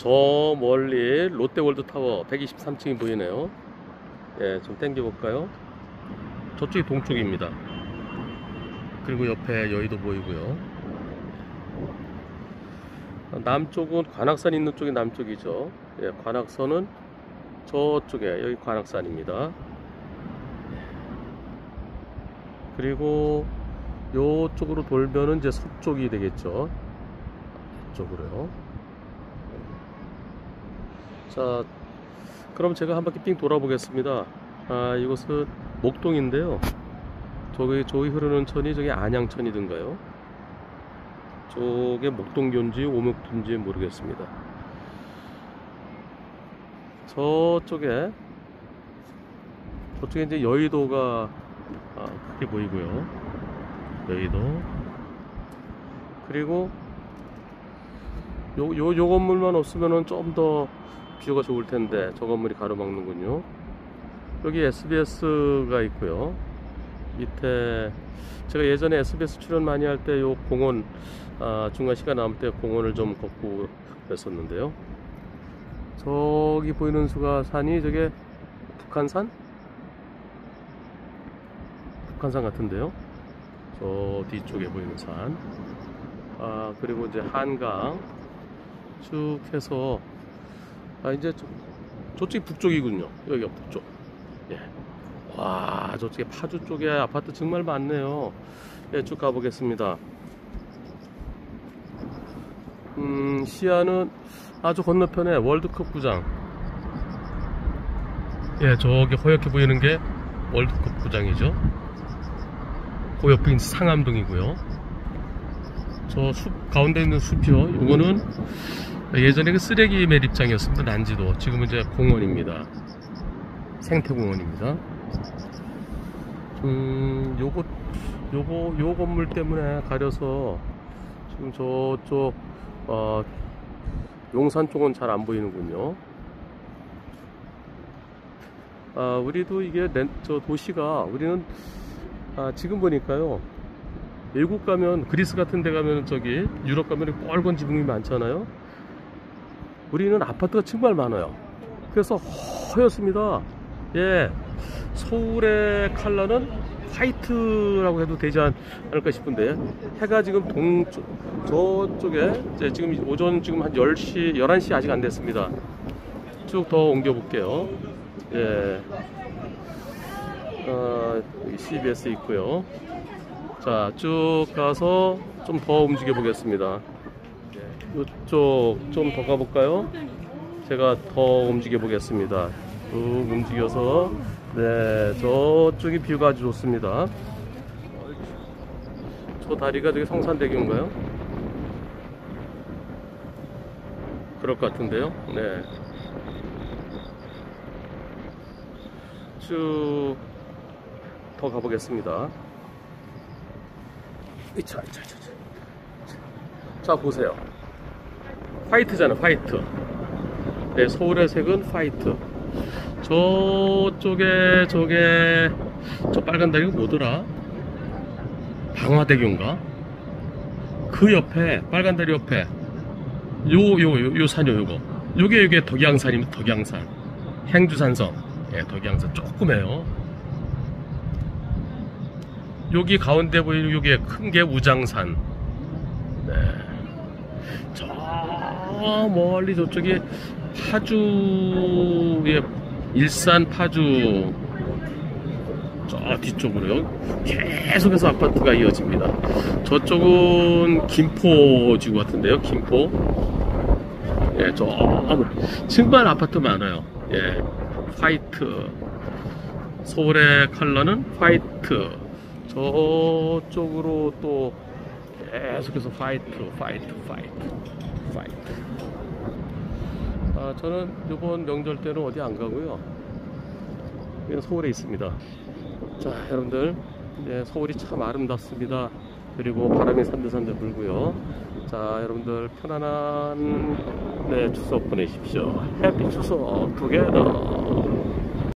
저 멀리 롯데월드타워 123층이 보이네요. 예, 좀 당겨 볼까요? 저쪽이 동쪽입니다. 그리고 옆에 여의도 보이고요. 남쪽은 관악산 있는 쪽이 남쪽이죠. 예, 관악선은 저쪽에, 여기 관악산입니다. 그리고 요쪽으로 돌면은 이제 서쪽이 되겠죠. 이쪽으로요. 자, 그럼 제가 한 바퀴 삥 돌아보겠습니다. 이곳은 목동인데요. 저기 흐르는 천이 저기 안양천이든가요. 저게 목동교인지 오목교인지 모르겠습니다. 저쪽에 이제 여의도가 크게 보이고요. 여의도. 그리고 요 건물만 없으면은 좀 더 뷰가 좋을 텐데 저 건물이 가로막는군요. 여기 SBS가 있고요. 밑에 제가 예전에 SBS 출연 많이 할 때 요 공원 중간 시간 남을 때 공원을 좀 걷고 그랬었는데요. 저기 보이는 수가 산이 저게 북한산 같은데요. 저 뒤쪽에 보이는 산. 그리고 이제 한강 쭉 해서 이제 저쪽이 북쪽이군요. 여기가 북쪽. 예. 와, 저쪽에 파주 쪽에 아파트 정말 많네요. 예, 쭉 가보겠습니다. 시야는 아주 건너편에 월드컵 구장. 예, 저기 허옇게 보이는 게 월드컵 구장이죠. 그 옆에 상암동이고요. 저 숲 가운데 있는 숲이요. 요거는 예전에 그 쓰레기 매립장이었습니다. 난지도. 지금은 이제 공원입니다. 생태공원입니다. 요 건물 때문에 가려서 지금 저쪽 용산 쪽은 잘 안 보이는군요. 우리도 이게 저 도시가 우리는 지금 보니까요. 외국 가면 그리스 같은 데 가면 저기 유럽 가면 뻘건 지붕이 많잖아요. 우리는 아파트가 정말 많아요. 그래서 허옇습니다. 예, 서울의 컬러는 화이트라고 해도 되지 않을까 싶은데 해가 지금 저쪽에 이제 지금 오전 지금 한 10시 11시 아직 안 됐습니다. 쭉 더 옮겨 볼게요. 예, 여기 CBS 있고요. 자, 쭉 가서 좀 더 움직여 보겠습니다. 이쪽 좀 더 가볼까요? 제가 더 움직여 보겠습니다. 쭉 움직여서 네, 저쪽이 뷰가 아주 좋습니다. 저 다리가 저기 성산대교인가요? 그럴 것 같은데요. 네, 쭉 더 가보겠습니다. 자, 보세요. 화이트잖아, 화이트. 네, 서울의 색은 화이트. 저쪽에 저 빨간 다리가 뭐더라? 방화대교인가? 그 옆에 빨간 다리 옆에 요 산요 요게 덕양산입니다. 덕양산. 행주산성. 예, 덕양산 조그매요. 여기 가운데 보이는 요게 큰 게 우장산. 네. 저 멀리 저쪽이 파주의 일산 파주 저 뒤쪽으로요. 계속해서 아파트가 이어집니다. 저쪽은 김포지구 같은데요. 김포. 예, 저 정말 아파트 많아요. 예, 화이트. 서울의 컬러는 화이트. 저쪽으로 또 계속해서 화이트. 저는 이번 명절 때는 어디 안 가고요. 그냥 서울에 있습니다. 자, 여러분들, 네, 서울이 참 아름답습니다. 그리고 바람이 산들산들 불고요. 자, 여러분들 편안한 추석 보내십시오. 해피 추석 투게더.